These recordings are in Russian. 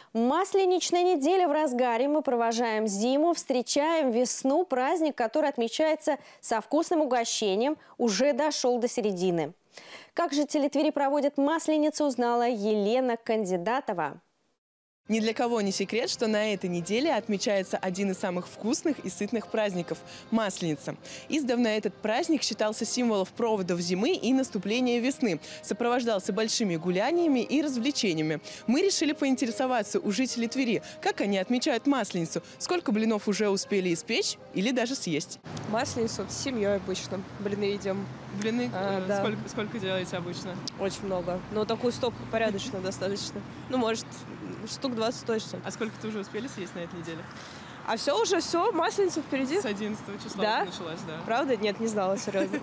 Масленичная неделя в разгаре. Мы провожаем зиму, встречаем весну. Праздник, который отмечается со вкусным угощением, уже дошел до середины. Как жители Твери проводят Масленицу, узнала Елена Кандидатова. Ни для кого не секрет, что на этой неделе отмечается один из самых вкусных и сытных праздников – Масленица. Издавна этот праздник считался символом проводов зимы и наступления весны, сопровождался большими гуляниями и развлечениями. Мы решили поинтересоваться у жителей Твери, как они отмечают Масленицу, сколько блинов уже успели испечь или даже съесть. Масленицу с семьей обычно. Блины едим. Блины? Да. Сколько делаете обычно? Очень много. Но такую стопку порядочно достаточно. Ну, может, штук 20 точно. А сколько ты уже успели съесть на этой неделе? А все, Масленица впереди. С 11 числа Да? началась, да. Правда? Нет, не знала, серьезно.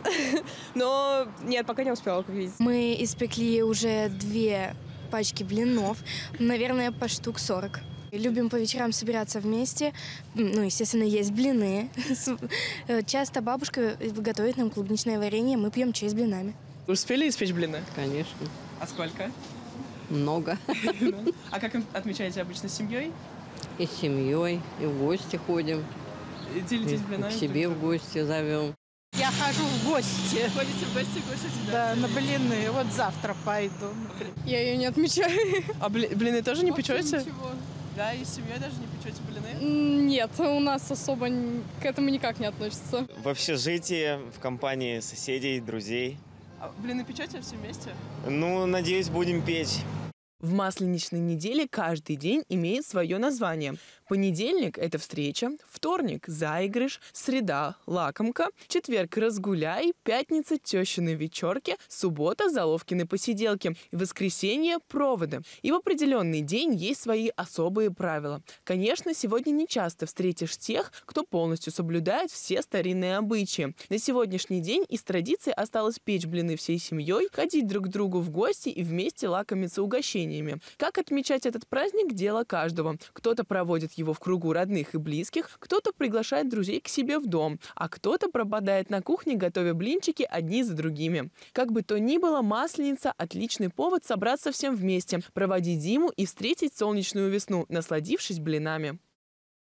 Но нет, пока не успела, как видите. Мы испекли уже 2 пачки блинов, наверное, по штук 40. Любим по вечерам собираться вместе, ну, естественно, есть блины. Часто бабушка готовит нам клубничное варенье, мы пьем чай с блинами. Успели испечь блины? Конечно. А сколько? Много. А как отмечаете обычно, с семьей? И с семьей, и в гости ходим. Делитесь И блинами? к себе в гости зовем. Я хожу в гости. Ходите в гости, кушаете? Да, на блины. Вот завтра пойду. Я ее не отмечаю. А блины тоже не печете? Ничего. Да, и с семьей даже не печете блины? Нет, у нас особо к этому никак не относится. В общежитии, в компании соседей, друзей. А блины печете все вместе? Ну, надеюсь, будем печь. В масленичной неделе каждый день имеет свое название. Понедельник – это встреча, вторник – заигрыш, среда – лакомка, четверг – разгуляй, пятница – тещины вечерки, суббота – заловкины посиделки, воскресенье – проводы. И в определенный день есть свои особые правила. Конечно, сегодня не часто встретишь тех, кто полностью соблюдает все старинные обычаи. На сегодняшний день из традиции осталось печь блины всей семьей, ходить друг к другу в гости и вместе лакомиться угощениями. Как отмечать этот праздник – дело каждого. Кто-то проводит его в кругу родных и близких, кто-то приглашает друзей к себе в дом, а кто-то пропадает на кухне, готовя блинчики одни за другими. Как бы то ни было, Масленица – отличный повод собраться всем вместе, проводить зиму и встретить солнечную весну, насладившись блинами.